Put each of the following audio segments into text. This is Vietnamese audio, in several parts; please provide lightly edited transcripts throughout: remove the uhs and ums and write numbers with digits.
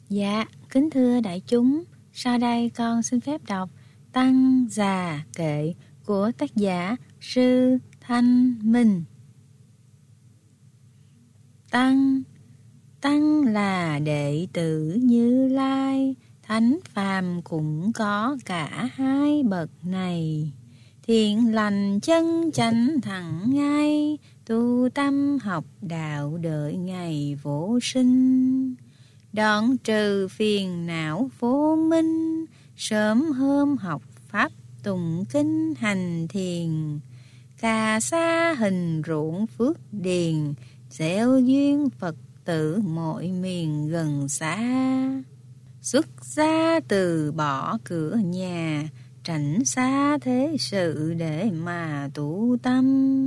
Dạ, kính thưa đại chúng, sau đây con xin phép đọc Tăng Già Kệ của tác giả Sư Thanh Minh. Tăng là đệ tử Như Lai, thánh phàm cũng có cả hai bậc này. Thiện lành chân chánh thẳng ngay, tu tâm học đạo đợi ngày vô sinh. Đoạn trừ phiền não vô minh, sớm hôm học pháp tụng kinh hành thiền. Cà sa hình ruộng phước điền, gieo duyên Phật tử mọi miền gần xa. Xuất gia từ bỏ cửa nhà, tránh xa thế sự để mà tu tâm.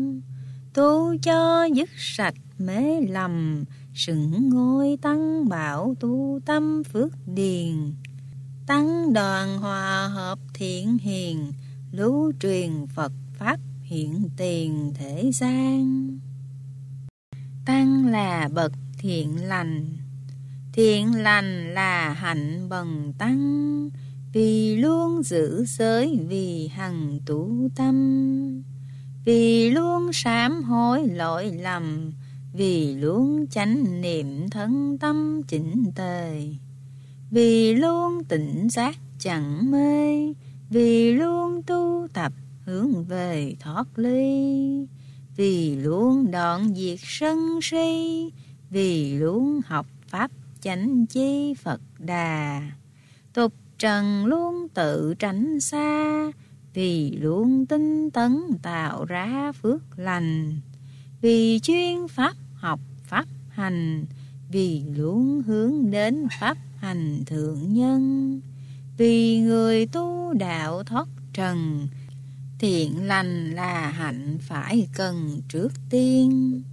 Tu cho dứt sạch mê lầm, xứng ngôi tăng bảo tu tâm phước điền. Tăng đoàn hòa hợp thiện hiền, lưu truyền Phật pháp hiện tiền thế gian. Tăng là bậc thiện lành, thiện lành là hạnh bần tăng, vì luôn giữ giới vì hằng tu tâm. Vì luôn sám hối lỗi lầm, vì luôn chánh niệm thân tâm chỉnh tề. Vì luôn tỉnh giác chẳng mê, vì luôn tu tập hướng về thoát ly. Vì luôn đoạn diệt sân si, vì luôn học pháp chánh chi Phật Đà. Tục trần luôn tự tránh xa, vì luôn tinh tấn tạo ra phước lành. Vì chuyên pháp học pháp hành, vì luôn hướng đến pháp hành thượng nhân. Vì người tu đạo thoát trần, thiện lành là hạnh phải cần trước tiên.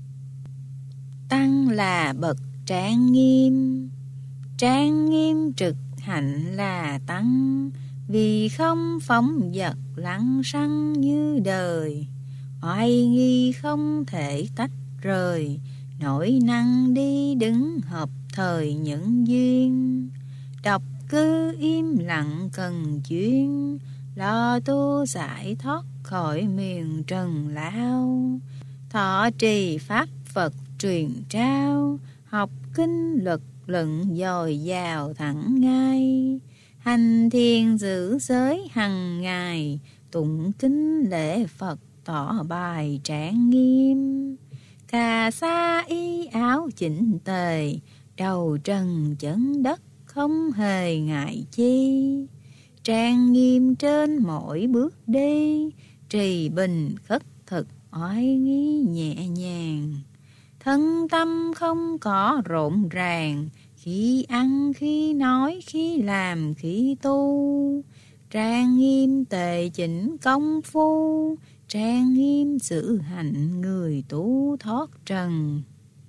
Tăng là bậc trang nghiêm, trang nghiêm trực hạnh là tăng, vì không phóng dật lăng xăng như đời. Oai nghi không thể tách rời, nổi năng đi đứng hợp thời nhân duyên. Độc cư im lặng cần chuyên, lo tu giải thoát khỏi miền trần lao. Thọ trì pháp Phật truyền trao, học kinh luật luận dồi dào thẳng ngay. Hành thiền giữ giới hằng ngày, tụng kinh lễ Phật tỏ bài trang nghiêm. Cà sa y áo chỉnh tề, đầu trần chân đất không hề ngại chi. Trang nghiêm trên mỗi bước đi, trì bình khất thực oai nghi nhẹ nhàng. Thân tâm không có rộn ràng, khi ăn khi nói khi làm khi tu. Trang nghiêm tề chỉnh công phu, trang nghiêm sự hạnh người tu thoát trần.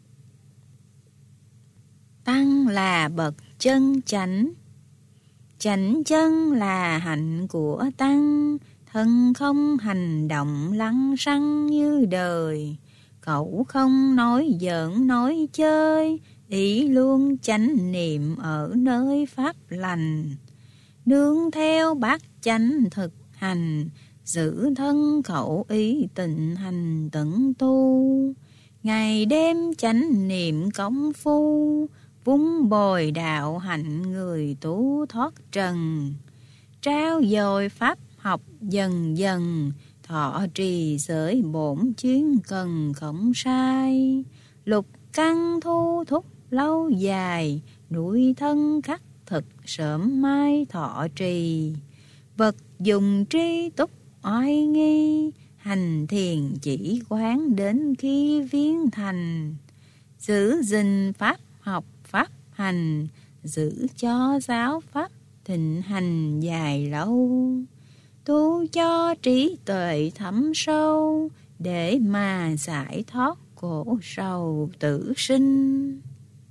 Tăng là bậc chân chánh, chánh chân là hạnh của tăng. Thân không hành động lăng xăng như đời, khẩu không nói giỡn nói chơi, ý luôn chánh niệm ở nơi pháp lành. Nương theo bát chánh thực hành, giữ thân khẩu ý tịnh hành tận tu. Ngày đêm chánh niệm công phu, vun bồi đạo hạnh người tu thoát trần. Trao dồi pháp học dần dần, thọ trì giới bổn chuyên cần không sai. Lục căn thu thúc lâu dài, nuôi thân khắc thực sớm mai thọ trì. Vật dùng tri túc oai nghi, hành thiền chỉ quán đến khi viếng thành. Giữ gìn pháp học pháp hành, giữ cho giáo pháp thịnh hành dài lâu. Tu cho trí tuệ thấm sâu, để mà giải thoát khổ sầu tử sinh.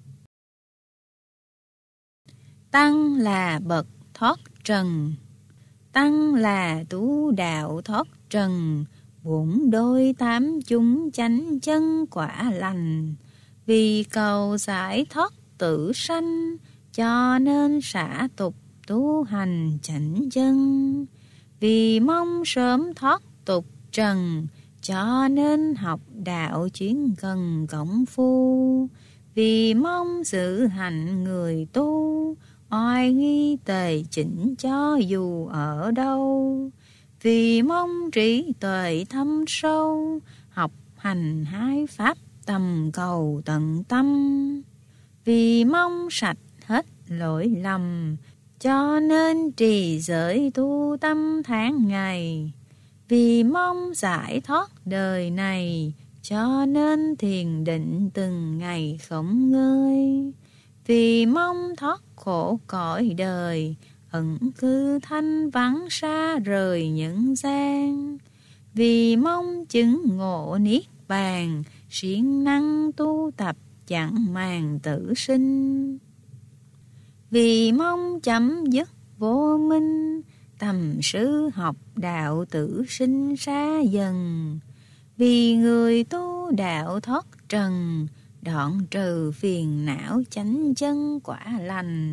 Tăng là bậc thoát trần, tăng là tu đạo thoát trần. Bổn đôi tám chúng chánh chân quả lành, vì cầu giải thoát tử sanh, cho nên xả tục tu hành chánh chân. Vì mong sớm thoát tục trần, cho nên học đạo chuyên cần công phu. Vì mong sự hạnh người tu, oai nghi tề chỉnh cho dù ở đâu. Vì mong trí tuệ thâm sâu, học hành hai pháp tầm cầu tận tâm. Vì mong sạch hết lỗi lầm, cho nên trì giới tu tâm tháng ngày. Vì mong giải thoát đời này, cho nên thiền định từng ngày không ngơi. Vì mong thoát khổ cõi đời, ẩn cư thanh vắng xa rời nhân gian. Vì mong chứng ngộ niết bàn, siêng năng tu tập chẳng màng tử sinh. Vì mong chấm dứt vô minh, tầm sư học đạo tử sinh xa dần. Vì người tu đạo thoát trần, đoạn trừ phiền não chánh chân quả lành.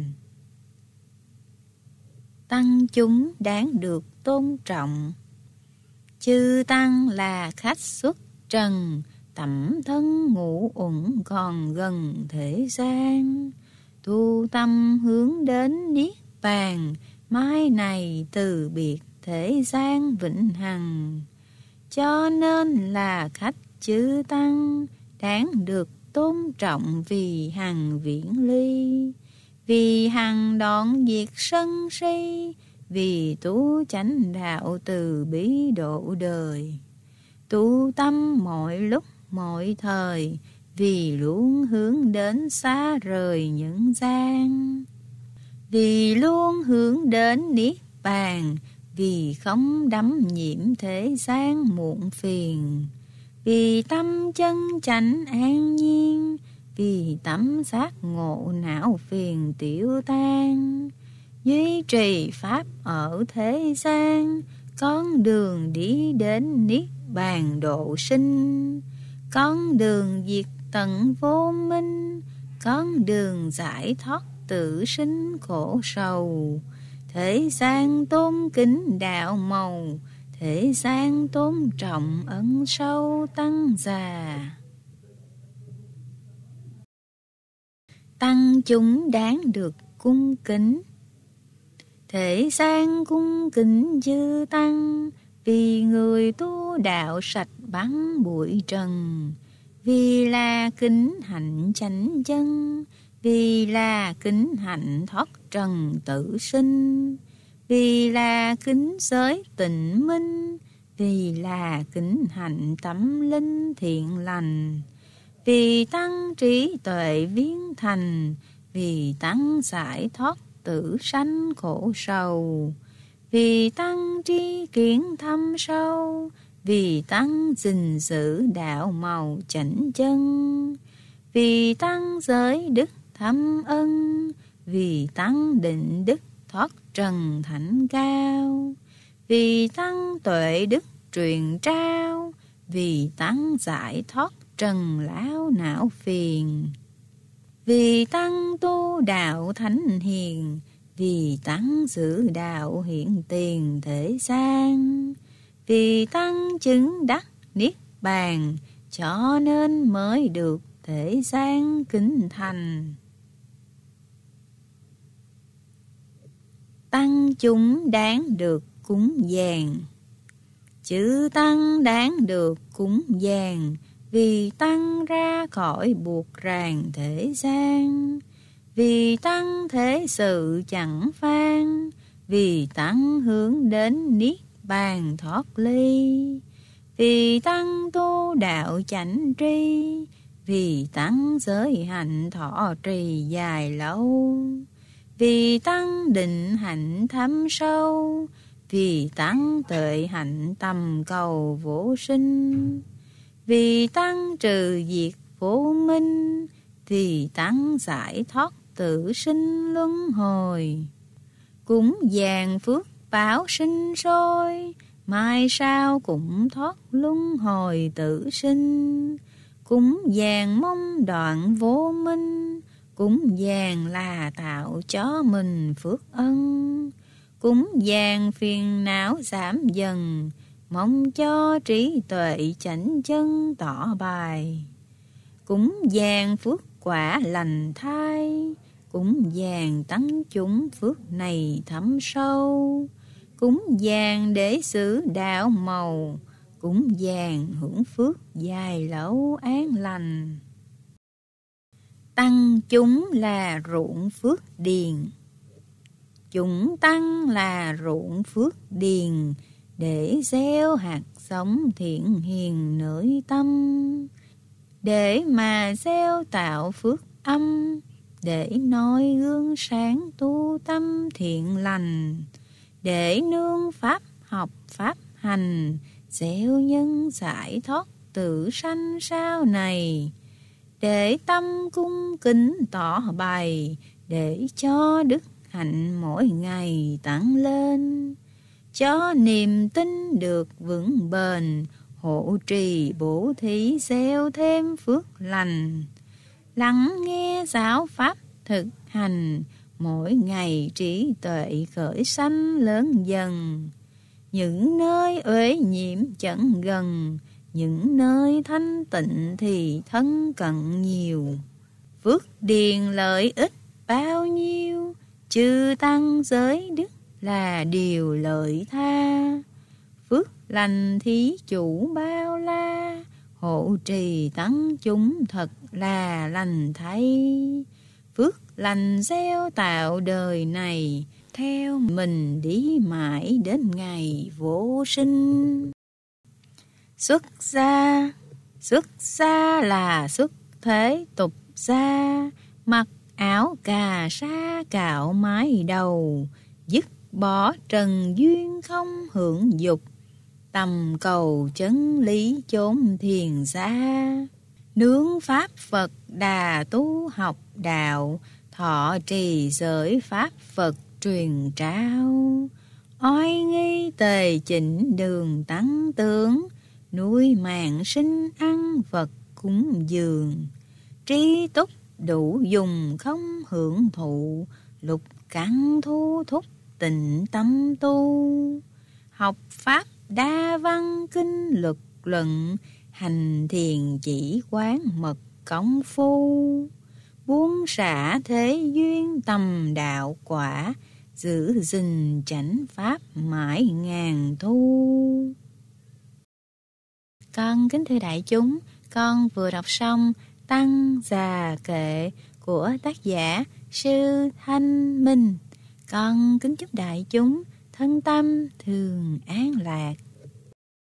Tăng chúng đáng được tôn trọng. Chư tăng là khách xuất trần, tẩm thân ngủ uẩn còn gần thế gian. Tu tâm hướng đến niết bàn, mai này từ biệt thế gian vĩnh hằng. Cho nên là khách chư tăng, đáng được tôn trọng vì hằng viễn ly. Vì hằng đoạn diệt sân si, vì tu chánh đạo từ bí độ đời. Tu tâm mọi lúc mọi thời, vì luôn hướng đến xa rời nhân gian. Vì luôn hướng đến niết bàn, vì không đắm nhiễm thế gian muộn phiền. Vì tâm chân chánh an nhiên, vì tấm giác ngộ não phiền tiêu tan. Duy trì pháp ở thế gian, con đường đi đến niết bàn độ sinh. Con đường diệt tận vô minh, con đường giải thoát tử sinh khổ sầu. Thế gian tôn kính đạo màu, thế gian tôn trọng ân sâu tăng già. Tăng chúng đáng được cung kính. Thế gian cung kính chư tăng, vì người tu đạo sạch bắn bụi trần. Vì là kính hạnh chánh chân, vì là kính hạnh thoát trần tử sinh. Vì là kính giới tịnh minh, vì là kính hạnh tâm linh thiện lành. Vì tăng trí tuệ viên thành, vì tăng giải thoát tử sanh khổ sầu. Vì tăng tri kiến thâm sâu, vì tăng gìn giữ đạo màu chánh chân. Vì tăng giới đức thâm ân, vì tăng định đức thoát trần thánh cao. Vì tăng tuệ đức truyền trao, vì tăng giải thoát trần lão não phiền. Vì tăng tu đạo thánh hiền, vì tăng giữ đạo hiện tiền thế gian. Vì tăng chứng đắc niết bàn, cho nên mới được thế gian kính thành. Tăng chúng đáng được cúng dường. Chư tăng đáng được cúng dường, vì tăng ra khỏi buộc ràng thế gian. Vì tăng thế sự chẳng phan, vì tăng hướng đến niết bàn thoát ly. Vì tăng tu đạo chánh tri, vì tăng giới hạnh thọ trì dài lâu. Vì tăng định hạnh thâm sâu, vì tăng tuệ hạnh tầm cầu vô sinh. Vì tăng trừ diệt vô minh, vì tăng giải thoát tử sinh luân hồi. Cúng dường phước báo sinh sôi, mai sau cũng thoát luân hồi tử sinh. Cúng dường mong đoạn vô minh, Cúng dường là tạo cho mình phước ân, cúng dường phiền não giảm dần, mong cho trí tuệ chánh chân tỏ bài. Cúng dường phước quả lành thai, cúng dường tăng chúng phước này thấm sâu. Cúng dường để xử đạo màu, cúng dường hưởng phước dài lâu an lành. Tăng chúng là ruộng phước điền, chúng tăng là ruộng phước điền, để gieo hạt giống thiện hiền nơi tâm, để mà gieo tạo phước âm, để noi gương sáng tu tâm thiện lành, để nương pháp học pháp hành, gieo nhân giải thoát tự sanh sau này, để tâm cung kính tỏ bày, để cho đức hạnh mỗi ngày tăng lên, cho niềm tin được vững bền, hộ trì bố thí gieo thêm phước lành. Lắng nghe giáo pháp thực hành, mỗi ngày trí tuệ khởi sanh lớn dần. Những nơi uế nhiễm chẳng gần, những nơi thanh tịnh thì thân cận nhiều. Phước điền lợi ích bao nhiêu, chư tăng giới đức là điều lợi tha. Phước lành thí chủ bao la, hộ trì tăng chúng thật là lành thay. Phước lành gieo tạo đời này, theo mình đi mãi đến ngày vô sinh. Xuất gia là xuất thế tục gia, mặc áo cà sa cạo mái đầu, dứt bỏ trần duyên không hưởng dục, tầm cầu chân lý chốn thiền xa. Nương pháp Phật đà tu học đạo, thọ trì giới pháp Phật truyền trao. Oai nghi tề chỉnh đường tăng tướng, nuôi mạng sinh ăn vật cúng dường. Trí túc đủ dùng không hưởng thụ, lục căn thu thúc tịnh tâm tu. Học pháp đa văn kinh luật luận, hành thiền chỉ quán mật công phu. Buông xả thế duyên tầm đạo quả, giữ gìn chánh pháp mãi ngàn thu. Con kính thưa đại chúng, con vừa đọc xong Tăng Già Kệ của tác giả Sư Thanh Minh. Con kính chúc đại chúng thân tâm thường an lạc.